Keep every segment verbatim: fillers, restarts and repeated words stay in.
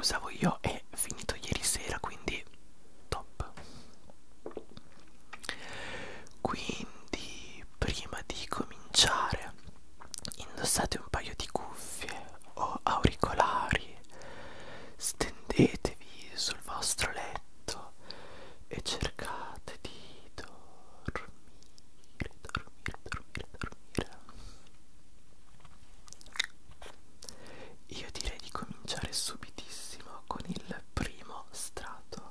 usavo io è finito ieri sera, quindi top. Quindi prima di cominciare indossate un paio di cuffie o auricolari, stendetevi sul vostro letto e cercate di dormire, dormire, dormire, dormire. Io direi di cominciare subitissimo con il primo strato.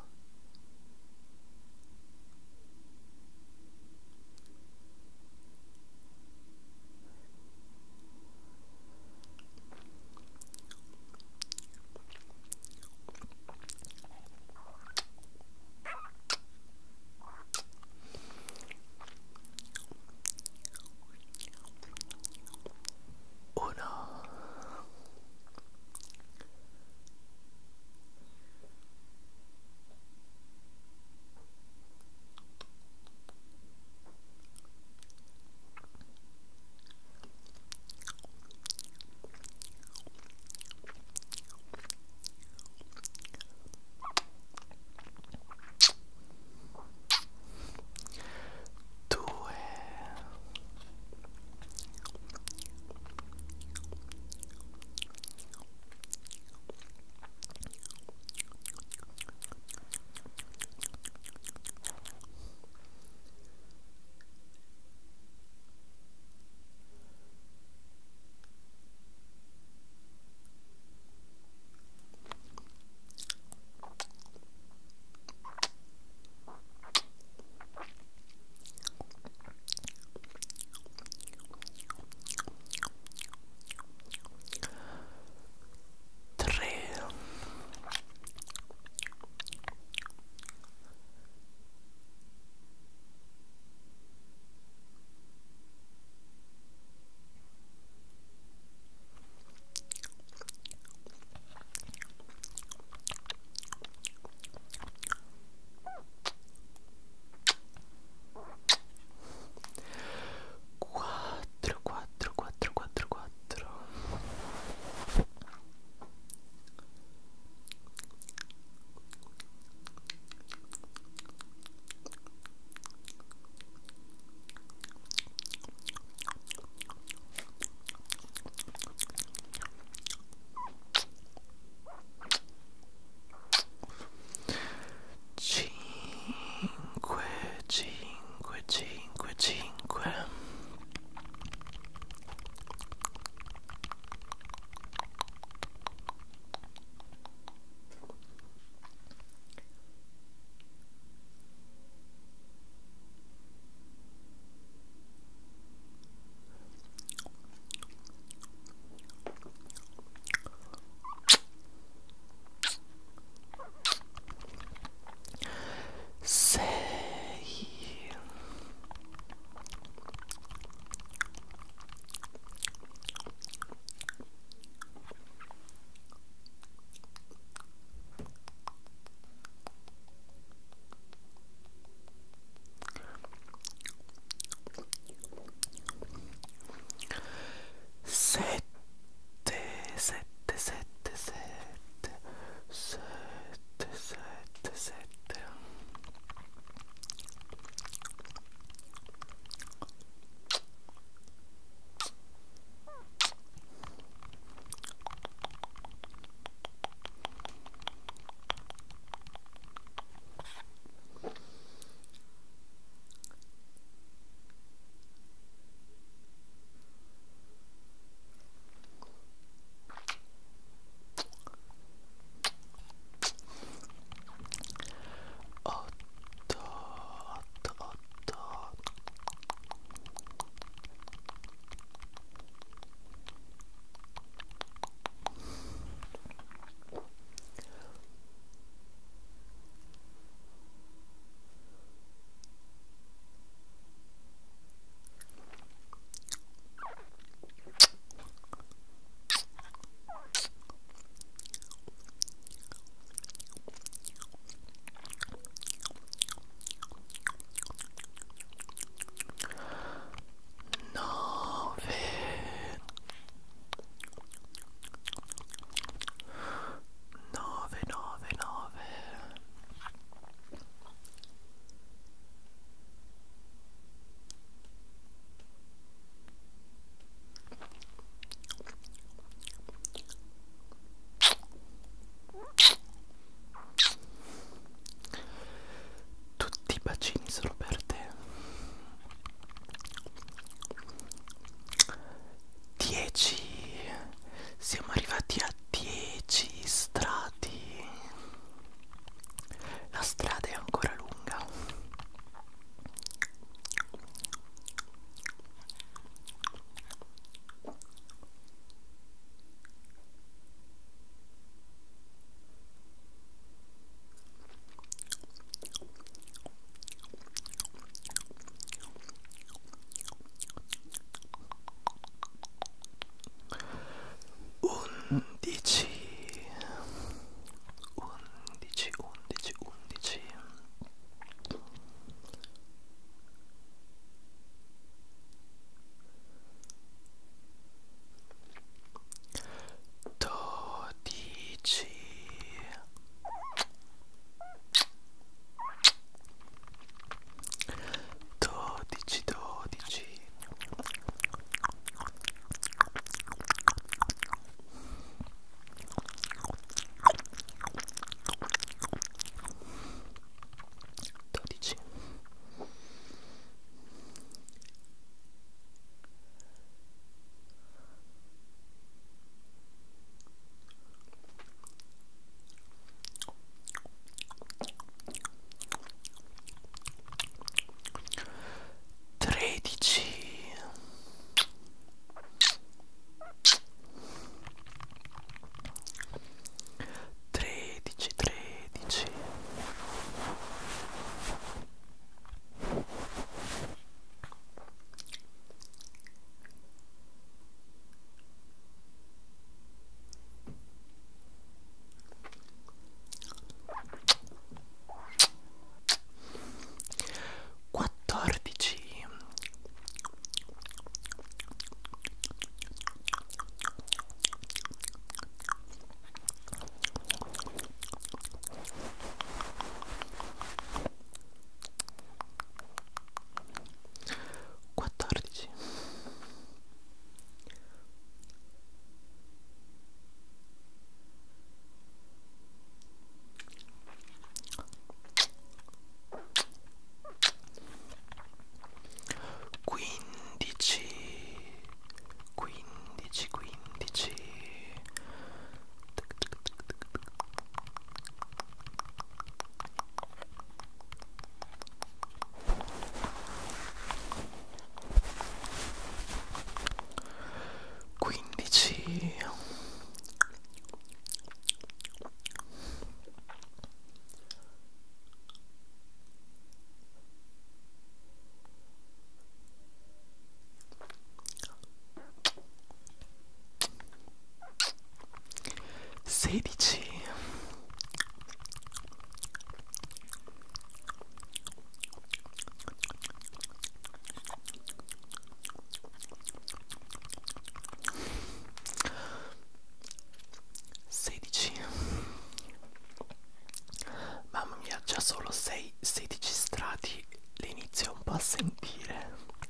solo sei sedici strati, le inizio un po' a sentire.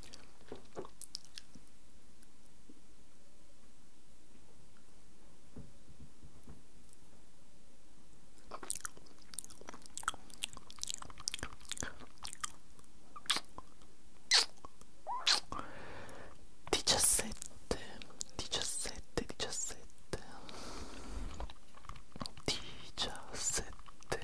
Diciassette, diciassette, diciassette, diciassette,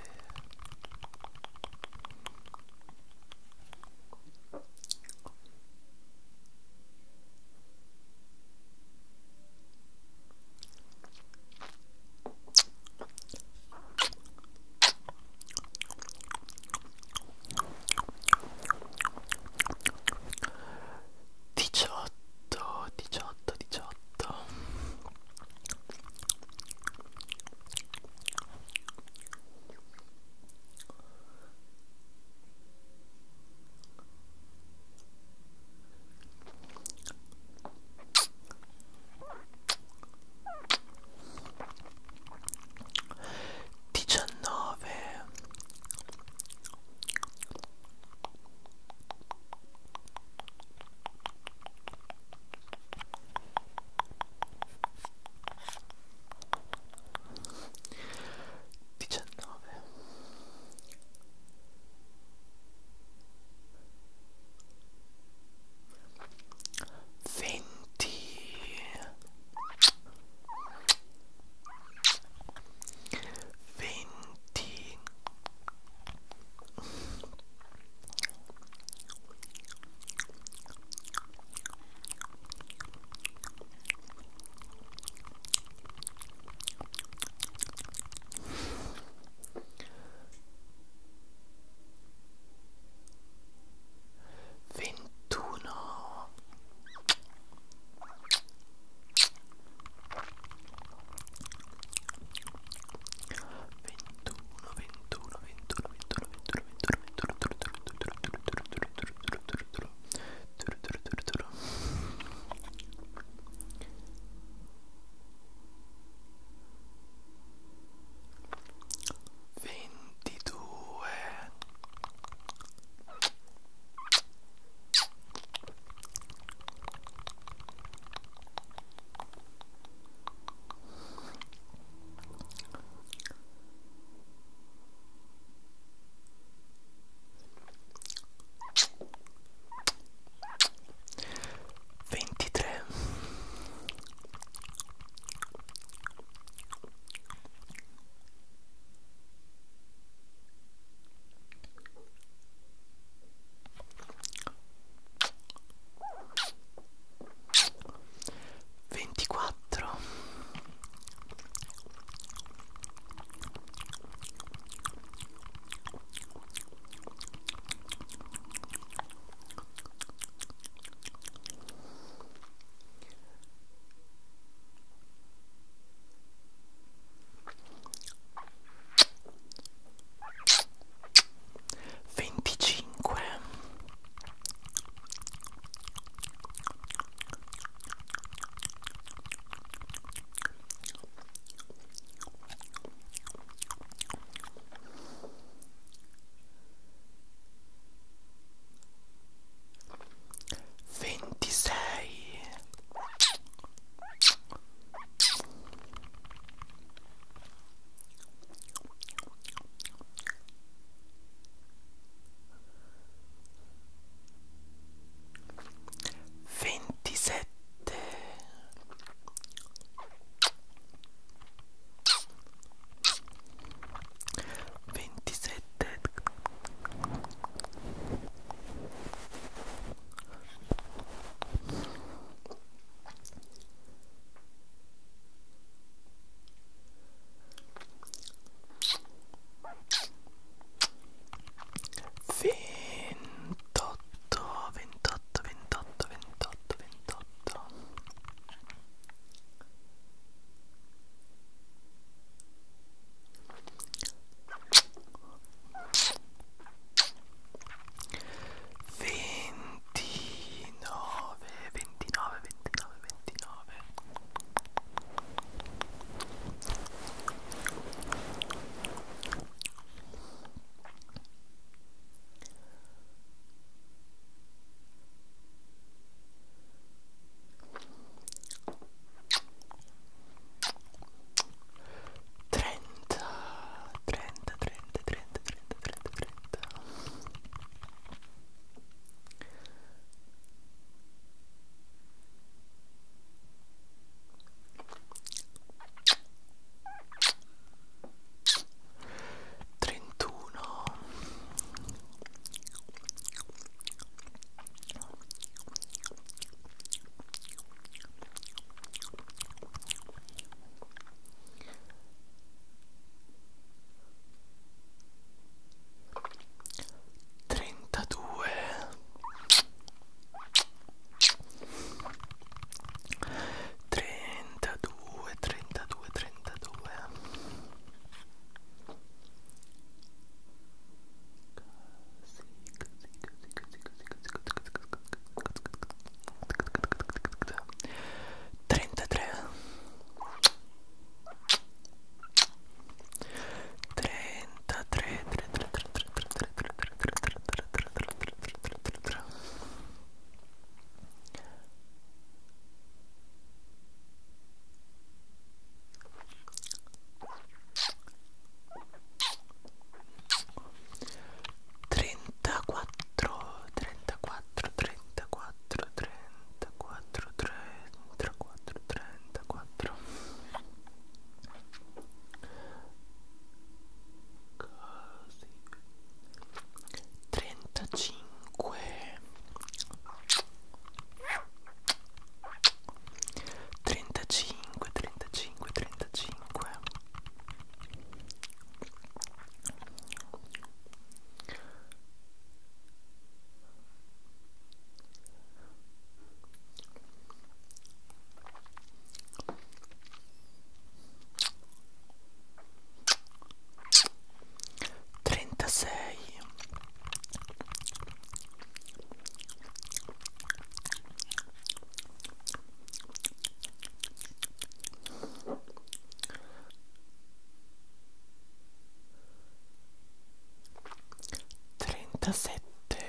quarantasette,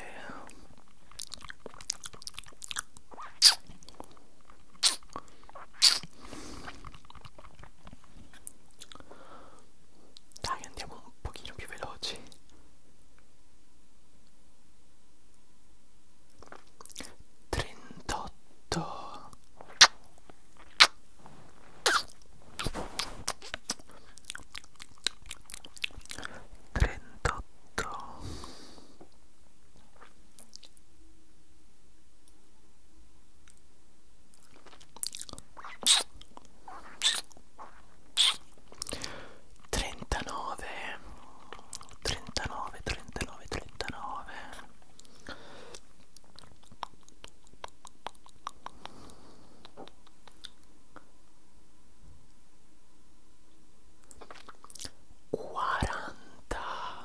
dai, andiamo un pochino più veloci. trentotto, trentotto, trentanove, trentanove, trentanove, trentanove, quaranta,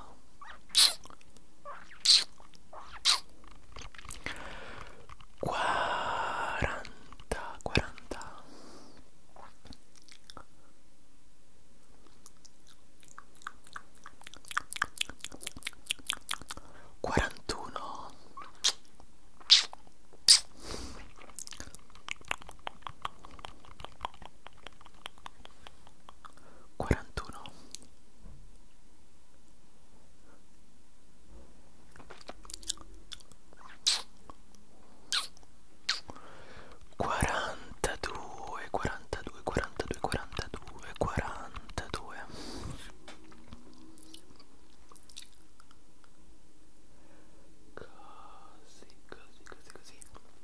quaranta, quaranta, quarantuno, quarantuno, quarantadue, quarantadue, quarantadue, quarantadue, quarantadue, così, così, così, così,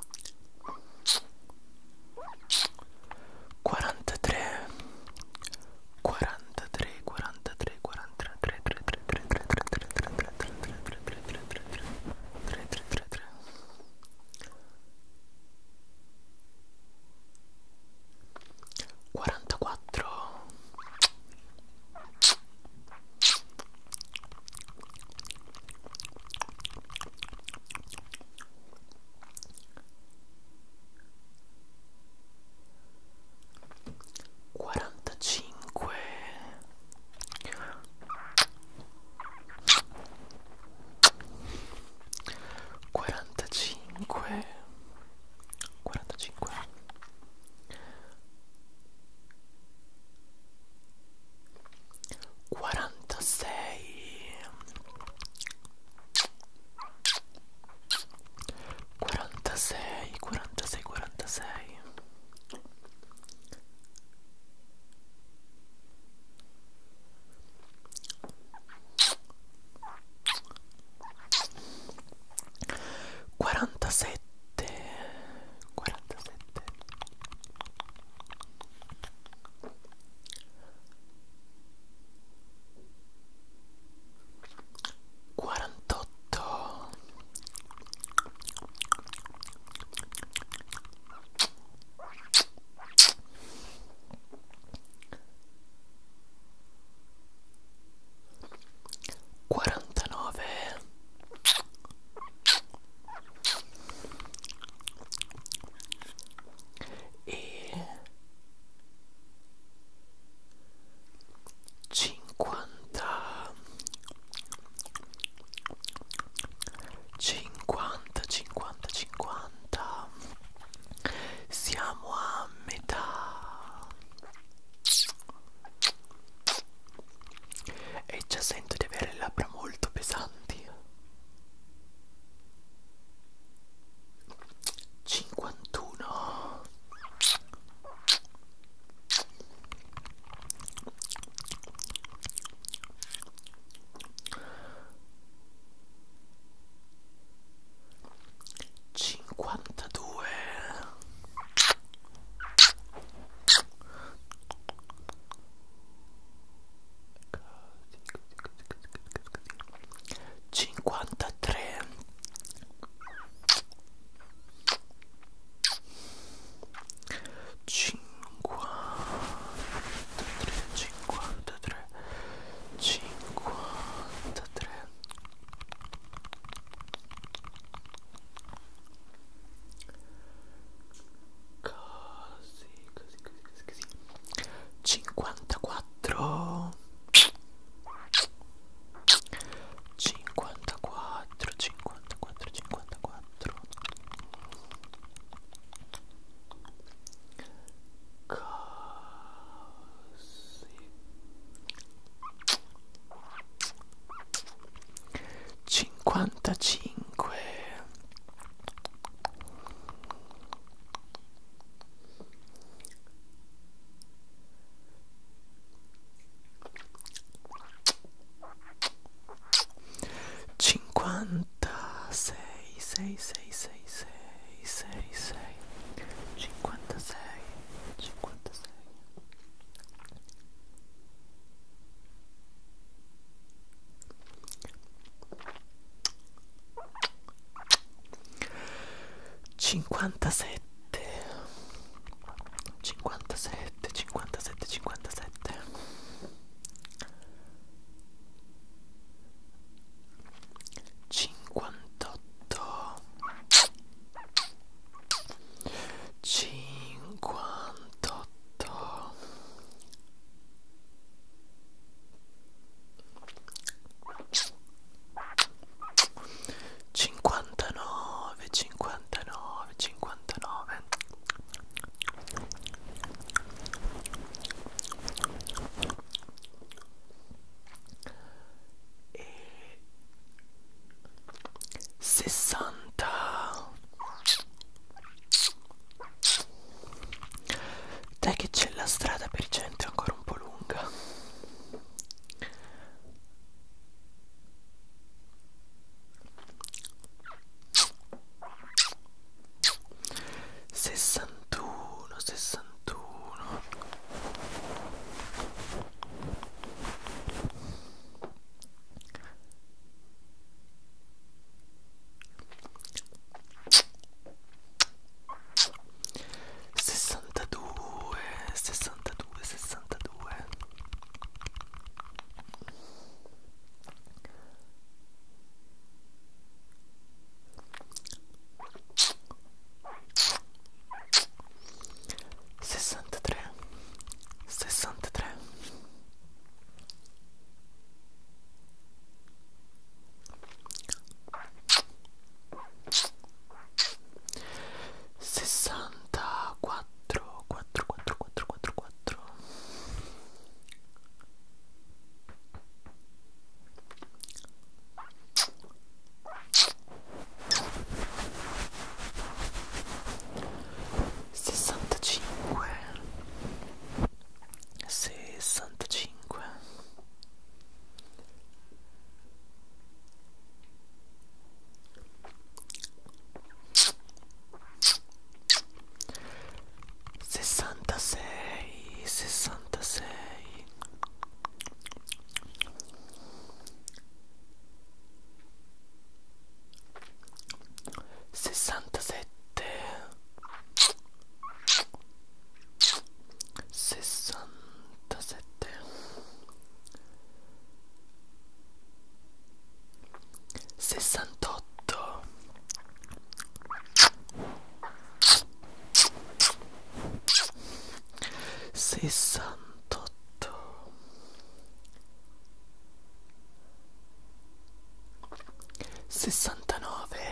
quarantatré, quarantatré, quarantatré, quarantatré, tre, tre, tre, tre, tre, tre, tre, tre, tre, tre, tre, tre, tre, tre, tre, tre, tre, tre, quarantaquattro, quarantacinque, quarantacinque, quarantacinque, quarantasei, quarantasei, quarantasei, quarantasei, quarantasette, quarantasette, quarantotto, quarantanove, e cinquanta, cinquanta, cinquanta, cinquanta, siamo a metà e già sento di avere le labbra molto pesanti. cinquantuno, cinquantadue, cinquantatré, cinquantatré, cinquantatré, cinquantatré, così, così, così, così, così, cinquantaquattro, cinquantaquattro, cinquantacinque, cinquantasei, sei, sei, sei, sei, sei, sei, cinquantasei, cinquantasei. cinquantasette, cinquantasette, cinquantasette, cinquantasette, cinquantotto, cinquantotto, cinquantanove, cinquantanove, cinquantanove, e sessanta. Dai che c'è la strada per i cento ancora un po' lunga. Sessantuno, sessantuno, sessantadue, sessantadue, sessantadue, sessantatré, sessantatré, sessantaquattro, quattro, quattro, quattro, quattro, quattro, sessantacinque, sessantacinque, sessantasei, sessantasei, sessantasette, sessantasette, sessantotto, sessantotto, sessantanove,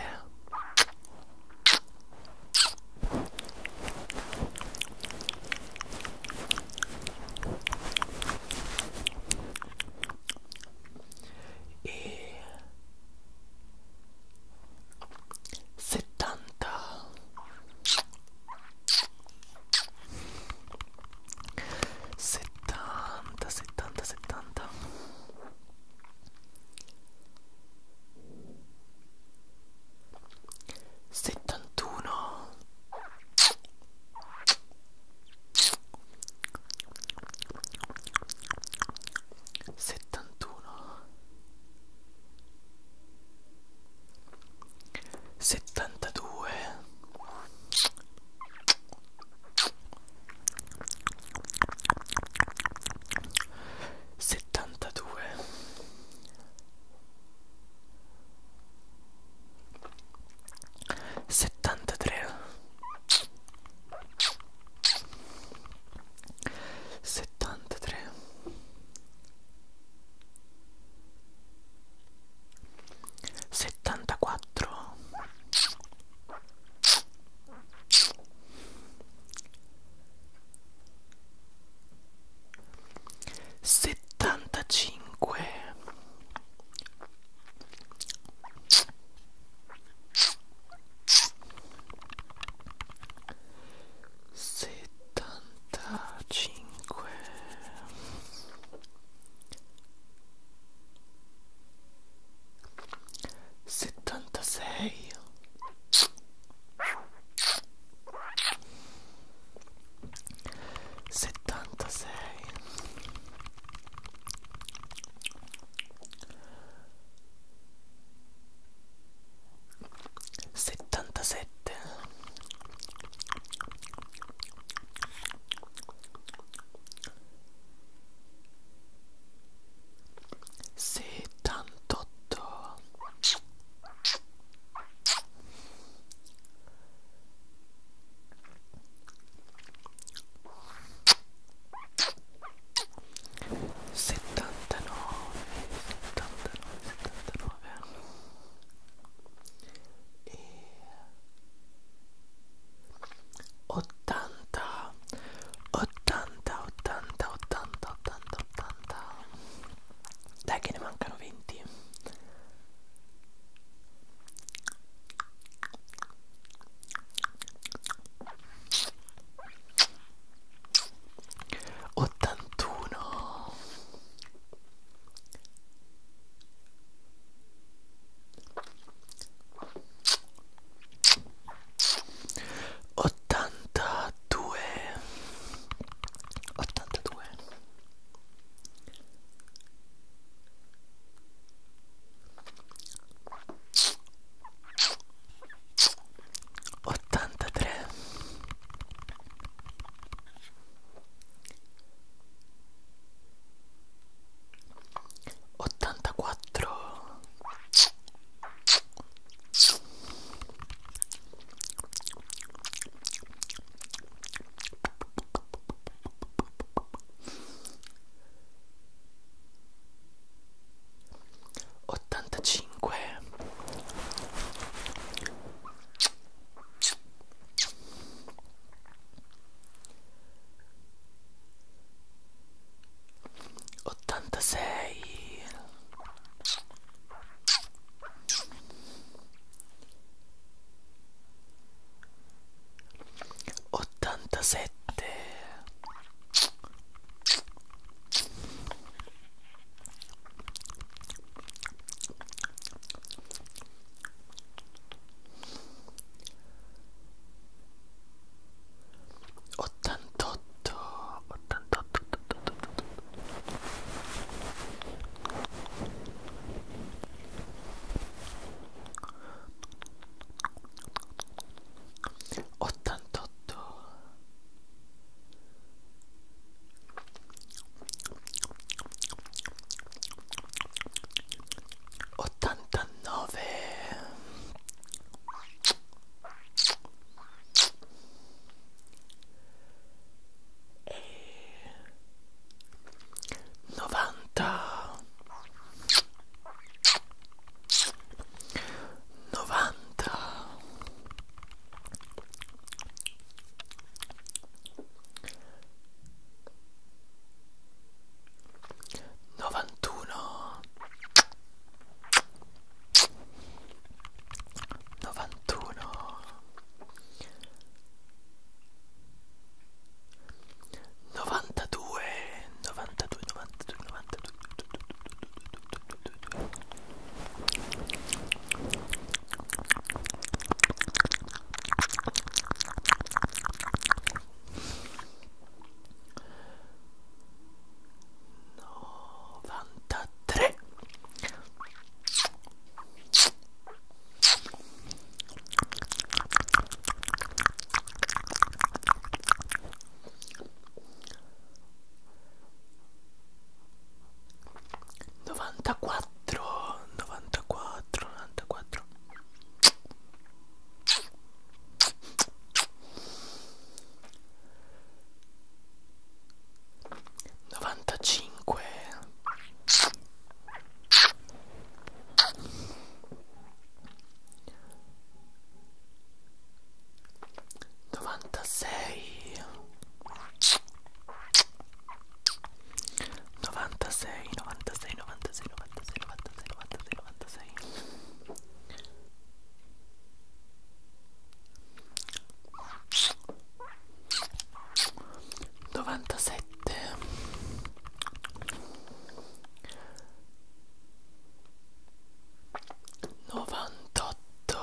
e settanta, settanta, settanta, settanta, settantuno, settantuno, settantadue, settantadue, settantatré, settantatré, settantaquattro, ottantasette, ottantotto, ottantotto, ottantotto, ottantanove, novanta, novanta, novantuno, novantuno, novantadue, novantadue, novantadue, novantadue, novantatré, novantaquattro, novantaquattro, novantaquattro, novantacinque, novantasei, novantasei, novantasei, novantasei, novantasei, novantasei, novantasei, novantasei, novantasette, novantotto,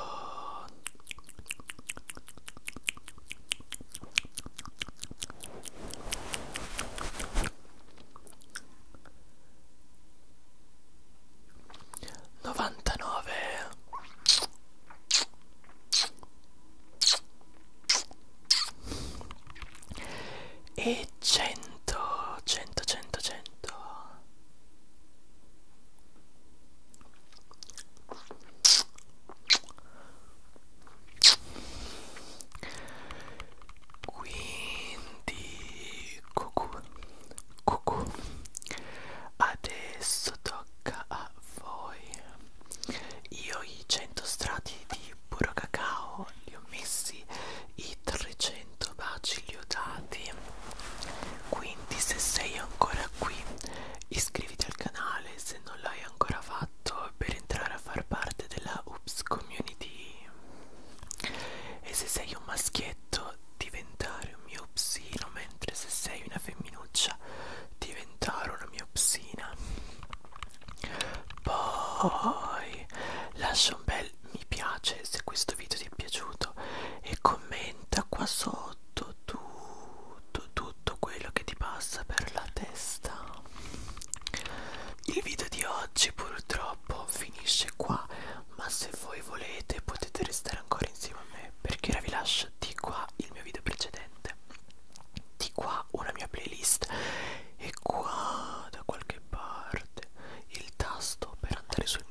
novantanove e cento, cento, cento, cento. Quindi cucù, cucù, adesso tocca a voi. Io i cento strati di puro cacao li ho messi, i trecento baci li ho dati, quindi se sei ancora qui iscriviti al canale se non l'hai ancora fatto per entrare a far parte della Oops Community, e se sei un maschietto diventare un mio upsino, mentre se sei una femminuccia diventare una mia upsina. Poi lascia un bel mi piace se questo video ti è piaciuto e commenta qua sotto tutto, tutto quello che ti passa per la testa. Il video di oggi purtroppo finisce qua, ma se voi volete potete restare ancora insieme a me, perché ora vi lascio di qua il mio video precedente, di qua una mia playlist e qua da qualche parte il tasto per andare sul